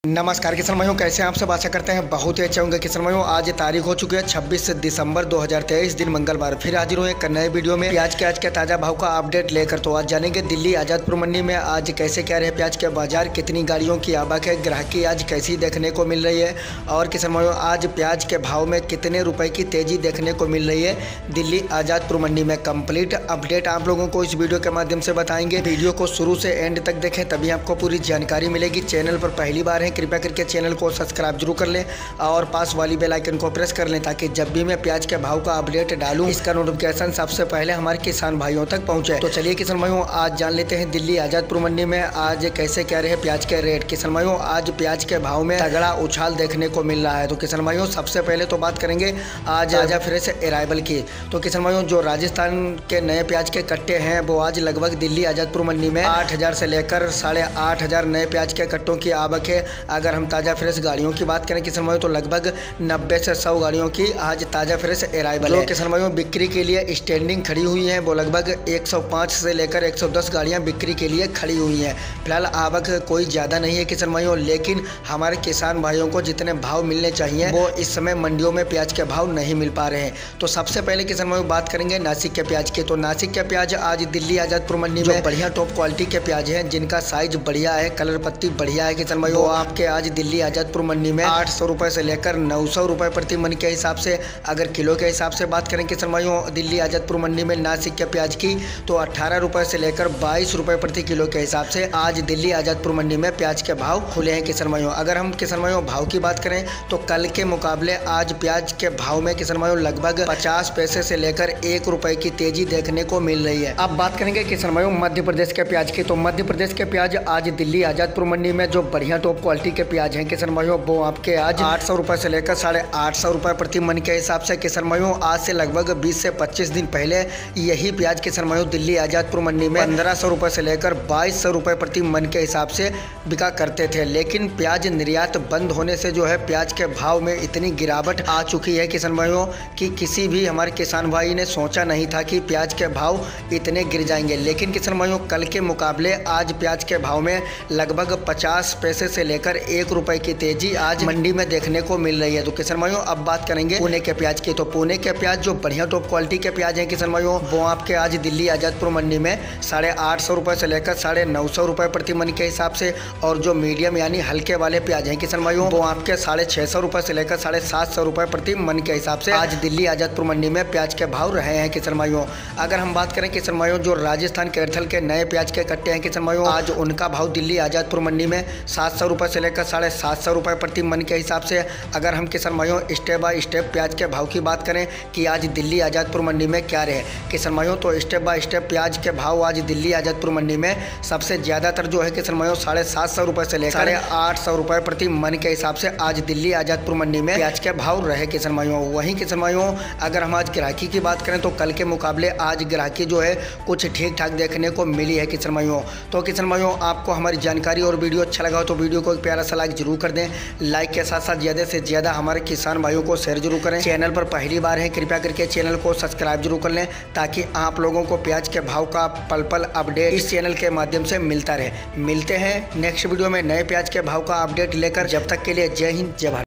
नमस्कार किसान भाइयों, कैसे हैं आप सब। आशा करते हैं बहुत ही अच्छे होंगे। किसान भाइयों, आज तारीख हो चुकी है 26 दिसंबर 2023 दिन मंगलवार। फिर हाजिर हुए एक नए वीडियो में प्याज के आज के ताज़ा भाव का अपडेट लेकर। तो आज जानेंगे दिल्ली आज़ादपुर मंडी में आज कैसे क्या रहे प्याज के बाजार, कितनी गाड़ियों की आवक है, ग्राहकी आज कैसी देखने को मिल रही है, और किसान भाइयों आज प्याज के भाव में कितने रुपए की तेजी देखने को मिल रही है दिल्ली आज़ादपुर मंडी में। कंप्लीट अपडेट आप लोगों को इस वीडियो के माध्यम से बताएंगे। वीडियो को शुरू से एंड तक देखें, तभी आपको पूरी जानकारी मिलेगी। चैनल पर पहली बार है, कृपया करके चैनल को सब्सक्राइब जरूर कर लें और पास वाली बेल आइकन को प्रेस कर लें, ताकि जब भी मैं प्याज के भाव का अपडेट डालूं इसका नोटिफिकेशन सबसे पहले हमारे किसान भाइयों तक पहुंचे। तो चलिए किसान भाइयों, आज जान लेते हैं दिल्ली आज़ादपुर मंडी में आज कैसे क्या रहे प्याज के रेट। किसान भाइयों, आज प्याज के भाव में तगड़ा उछाल देखने को मिल रहा है। तो किसान भाइयों, सबसे पहले तो बात करेंगे आज ताजा फ्रेश अराइवल की। तो किसान भाइयों, जो राजस्थान के नए प्याज के कट्टे हैं वो आज लगभग दिल्ली आज़ादपुर मंडी में 8,000 से लेकर 8,500 नए प्याज के कट्टों की आवक है। अगर हम ताज़ा फ्रेश गाड़ियों की बात करें किसान भाइयों, तो लगभग 90 से 100 गाड़ियों की आज ताज़ा फ्रेश अराइवल है। किसान भाइयों, बिक्री के लिए स्टैंडिंग खड़ी हुई है, वो लगभग 105 से लेकर 110 गाड़ियां बिक्री के लिए खड़ी हुई हैं। फिलहाल आवक कोई ज़्यादा नहीं है किसान भाइयों, लेकिन हमारे किसान भाइयों को जितने भाव मिलने चाहिए वो इस समय मंडियों में प्याज के भाव नहीं मिल पा रहे हैं। तो सबसे पहले किसान भाइयों बात करेंगे नासिक के प्याज की। तो नासिक के प्याज आज दिल्ली आज़ादपुर मंडी में बढ़िया टॉप क्वालिटी के प्याज हैं, जिनका साइज बढ़िया है, कलर पत्ती बढ़िया है किसान भाइयों, आपके आज दिल्ली आज़ादपुर मंडी में 800 रुपये से लेकर 900 रुपये प्रति मन के हिसाब से। अगर किलो के हिसाब से बात करें किसान भाइयों दिल्ली आज़ादपुर मंडी में नासिक के प्याज की, तो 18 रुपये से लेकर 22 रुपये प्रति किलो के हिसाब से आज दिल्ली आज़ादपुर मंडी में प्याज के भाव खुले हैं किसान भाइयों। अगर हम किसान भाइयों भाव की बात करें तो कल के मुकाबले आज प्याज के भाव में किसान भाइयों लगभग 50 पैसे से लेकर 1 रुपये की तेजी देखने को मिल रही है। अब बात करेंगे किसान भाइयों मध्य प्रदेश के प्याज की। तो मध्य प्रदेश के प्याज आज दिल्ली आज़ादपुर मंडी में जो बढ़िया टॉप क्वालिटी के प्याज हैं किसान भाइयों, वो आपके आज 800 रुपये से लेकर 850 रुपये प्रति मन के हिसाब से किसान भाइयों आज से लगभग 20 से 25 दिन पहले यही प्याज किसान भाइयों दिल्ली आज़ादपुर मंडी में 1500 रुपये से लेकर 2200 रुपये प्रति मन के हिसाब से बिका करते थे। लेकिन प्याज निर्यात बंद होने से जो है प्याज के भाव में इतनी गिरावट आ चुकी है किसान भाइयों कि किसी भी हमारे किसान भाई ने सोचा नहीं था कि प्याज के भाव इतने गिर जाएंगे। लेकिन किसान भाइयों कल के मुकाबले आज प्याज के भाव में लगभग 50 पैसे से लेकर 1 रुपये की तेजी आज मंडी में देखने को मिल रही है। तो किसान भाइयों अब बात करेंगे पुणे के प्याज की। तो पुणे के प्याज जो बढ़िया टॉप क्वालिटी के प्याज हैं किसान भाइयों, वो आपके आज दिल्ली आज़ादपुर मंडी में 850 रुपये से लेकर 950 रुपये प्रति मन के हिसाब से, और जो मीडियम यानी हल्के वाले प्याज हैं किसान भाइयों, वो आपके 650 रुपये से लेकर 750 रुपये प्रति मन के हिसाब से आज दिल्ली आज़ादपुर मंडी में प्याज के भाव रहे हैं किसान भाइयों। अगर हम बात करें किसान भाइयों जो राजस्थान कैथल के नए प्याज के कट्टे हैं किसान भाइयों, आज उनका भाव दिल्ली आज़ादपुर मंडी में 700 रुपये से लेकर 750 रुपये प्रति मन के हिसाब से। अगर हम किसान भाइयों स्टेप बाय स्टेप प्याज के भाव की बात करें कि आज दिल्ली आज़ादपुर मंडी में क्या रहे किसान भाइयों, तो स्टेप बाय स्टेप प्याज के भाव आज दिल्ली आज़ादपुर मंडी में सबसे ज़्यादातर जो है किसान भाइयों 750 रुपये से लेकर 800 रुपये प्रति मन के हिसाब से आज दिल्ली आज़ादपुर मंडी में प्याज के भाव रहे किसान भाइयों। वहीं किसान भाइयों अगर हम आज ग्राहकी की बात करें तो कल के मुकाबले आज ग्राहकी जो है कुछ ठीक ठाक देखने को मिली है किसान भाइयों। तो किसान भाइयों आपको हमारी जानकारी और वीडियो अच्छा लगा हो तो वीडियो को एक प्यारा सा लाइक जरूर कर दें। लाइक के साथ साथ ज़्यादा से ज़्यादा हमारे किसान भाइयों को शेयर जरूर करें। चैनल पर पहली बार है, कृपया करके चैनल को सब्सक्राइब जरूर कर लें, ताकि आप लोगों को प्याज के भाव का पल पल अपडेट इस चैनल के माध्यम से मिलता रहे। मिलते हैं नेक्स्ट वीडियो में नए प्याज के भाव का अपडेट लेकर। जब तक के लिए जय हिंद जय भारत।